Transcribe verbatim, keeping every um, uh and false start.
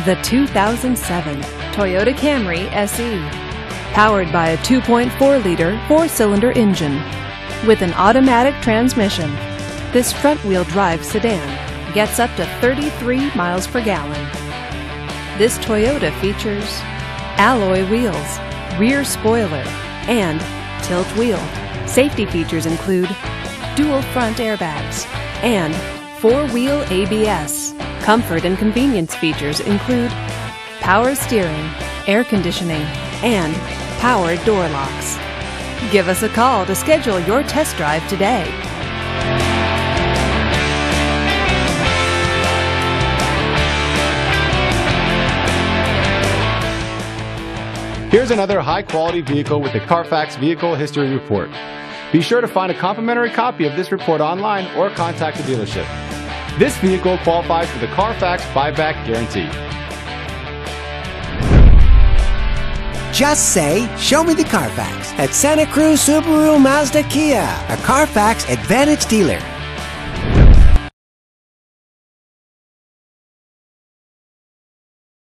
The two thousand seven Toyota Camry S E. Powered by a two point four liter four-cylinder engine with an automatic transmission, this front-wheel drive sedan gets up to thirty-three miles per gallon. This Toyota features alloy wheels, rear spoiler, and tilt wheel. Safety features include dual front airbags and four-wheel A B S. Comfort and convenience features include power steering, air conditioning, and power door locks. Give us a call to schedule your test drive today. Here's another high-quality vehicle with the Carfax Vehicle History Report. Be sure to find a complimentary copy of this report online or contact the dealership. This vehicle qualifies for the Carfax Buyback Guarantee. Just say, "Show me the Carfax" at Santa Cruz Subaru Mazda Kia, a Carfax Advantage dealer.